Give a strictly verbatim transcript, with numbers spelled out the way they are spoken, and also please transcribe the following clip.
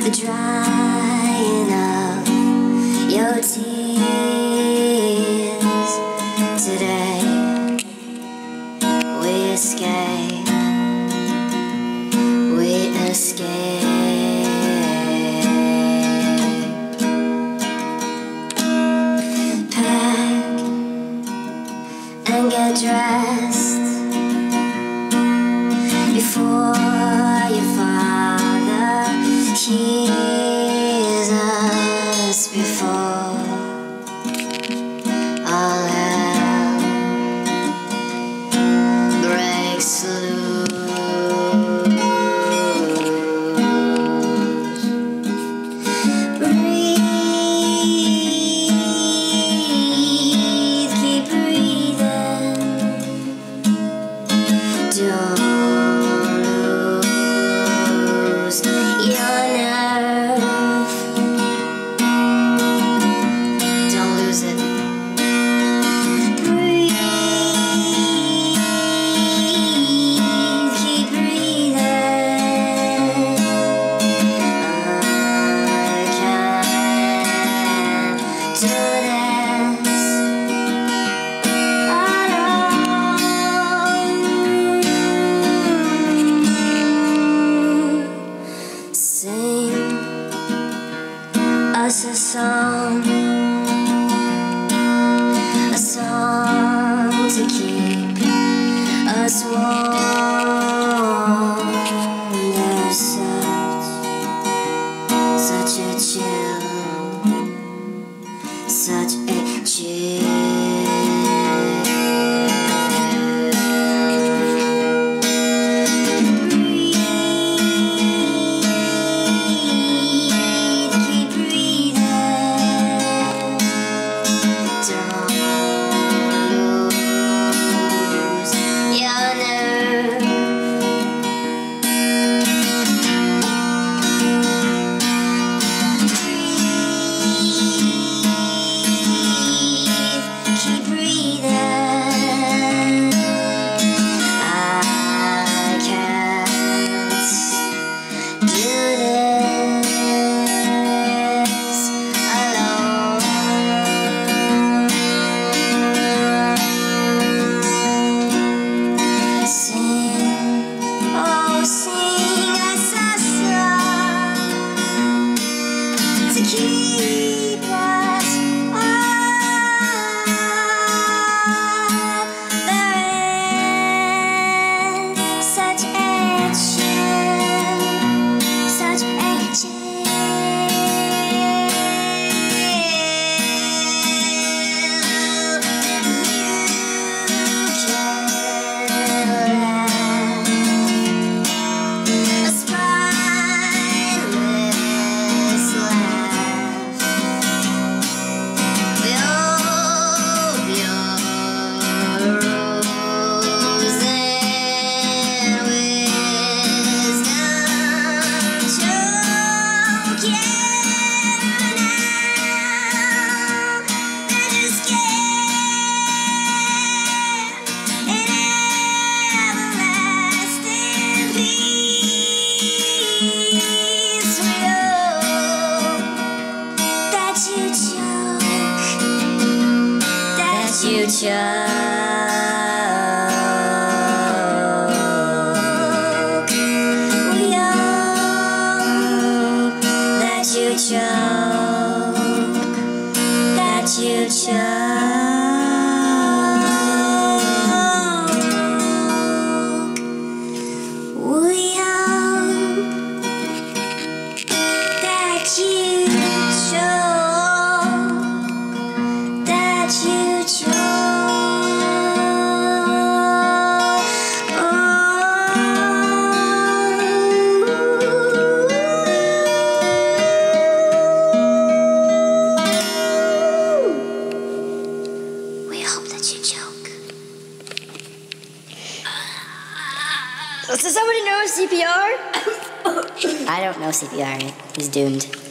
the drying of your tears. Today we escape, we escape. Pack and get dressed before your father hears us, before all hell breaks loose. Breathe, keep breathing. Don't us a song, a song to keep us warm. There's such, such a chill, such a chill. Keep us up. There is such a chill, such a chill. You can laugh, a spineless laugh. You choke. We hope that you choke, that you choke. We hope that you choke, that you choke. Does somebody know C P R? I don't know C P R. He's doomed.